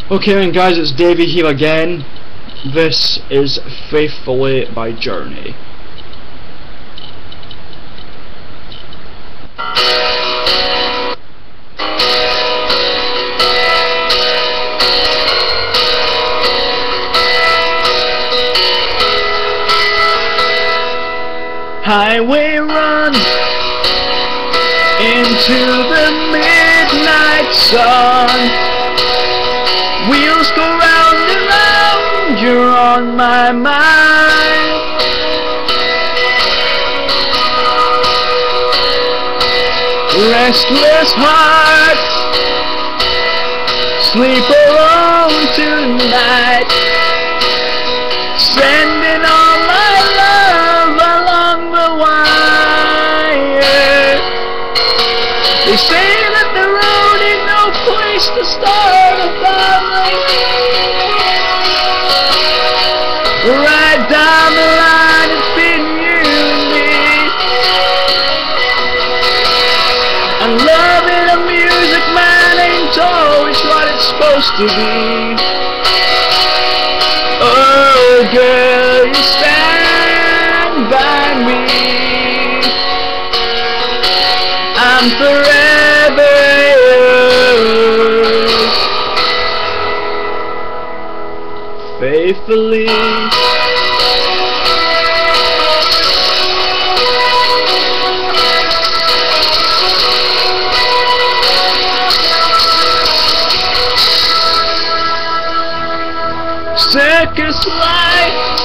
Okay then guys, it's Davey here again. This is Faithfully by Journey. Highway run into the midnight sun. Wheels go round and round, you're on my mind. Restless heart, sleep alone tonight. Sending all my love along the wire. They say that the road ain't no place to start a family. Right down the line, it's been you and me. And loving a music man ain't always what it's supposed to be. Oh girl, you stand by me. I'm forever yours, faithfully. Circus life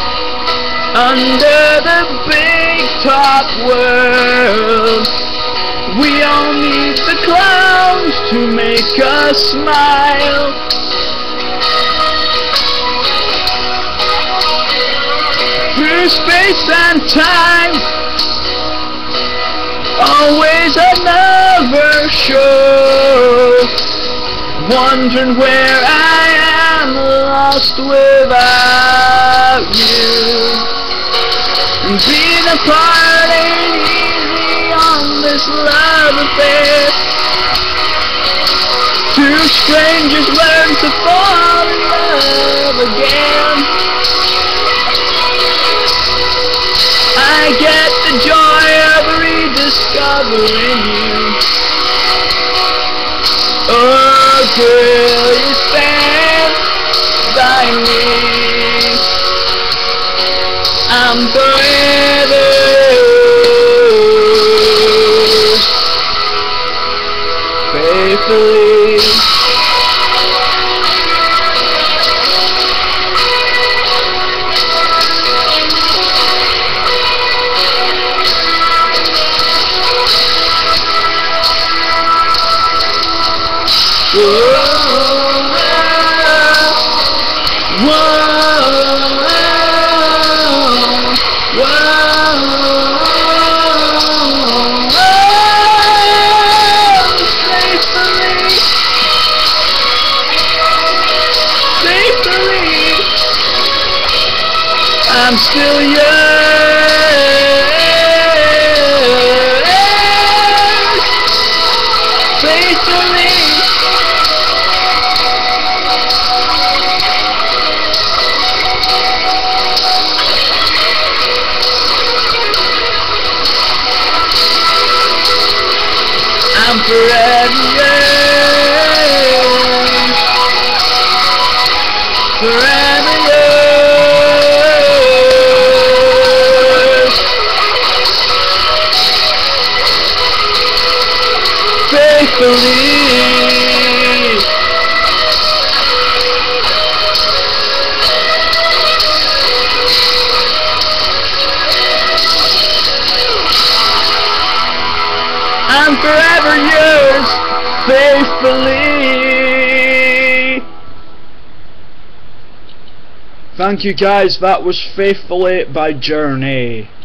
under the big top world. We all need the clowns to make us smile. Through space and time, always another show. Wondering where I am, lost without you. And being apart ain't easy on this love affair. Two strangers learn to fall in love again. I get the joy of rediscovering you. Oh girl, you stand by me. I'm forever yours, faithfully. I'm still yours, faithfully. I'm forever yours, forever yours, faithfully. I'm forever yours, faithfully. Thank you guys, that was Faithfully by Journey.